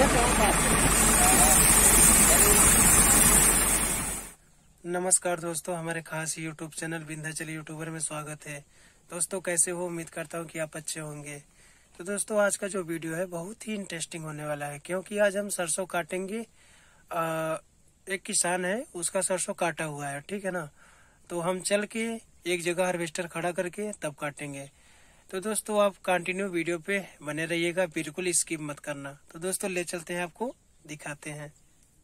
नमस्कार दोस्तों, हमारे खास यूट्यूब चैनल विंध्याचल यूट्यूबर में स्वागत है। दोस्तों कैसे हो? उम्मीद करता हूँ कि आप अच्छे होंगे। तो दोस्तों आज का जो वीडियो है बहुत ही इंटरेस्टिंग होने वाला है, क्योंकि आज हम सरसों काटेंगे। एक किसान है, उसका सरसों काटा हुआ है, ठीक है ना। तो हम चल के एक जगह हार्वेस्टर खड़ा करके तब काटेंगे। तो दोस्तों आप कंटिन्यू वीडियो पे बने रहिएगा, बिल्कुल स्किप मत करना। तो दोस्तों ले चलते हैं, आपको दिखाते हैं।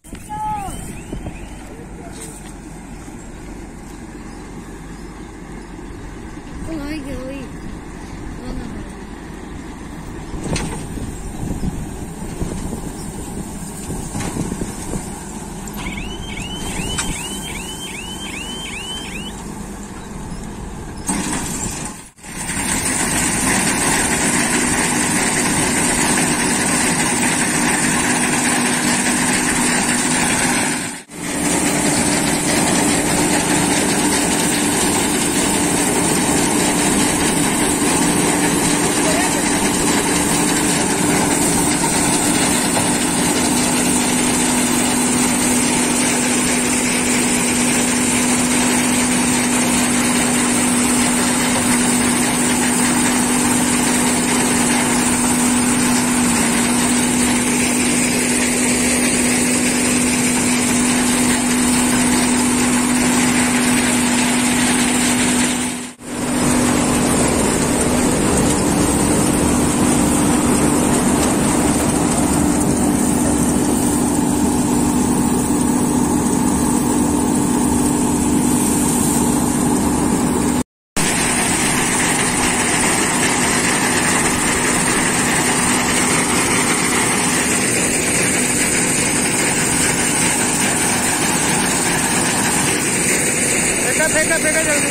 फेंका जल्दी।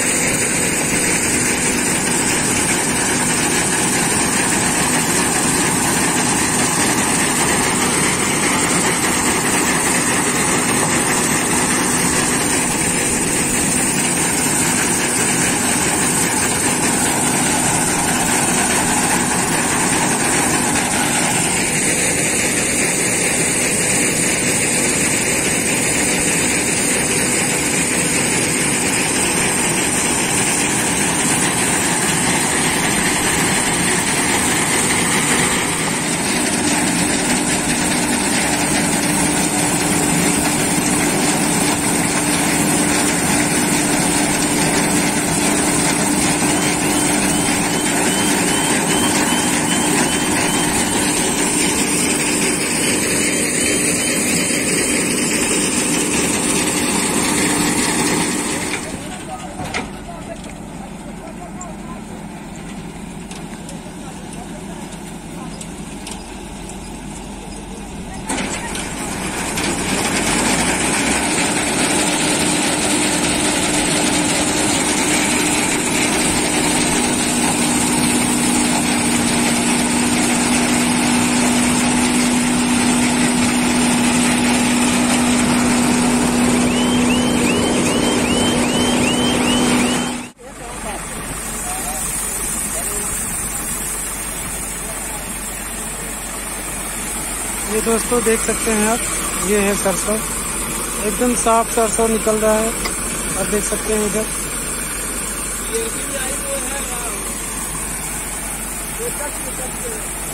ये दोस्तों देख सकते हैं आप, ये है सरसों, एकदम साफ सरसों निकल रहा है। आप देख सकते हैं इधर।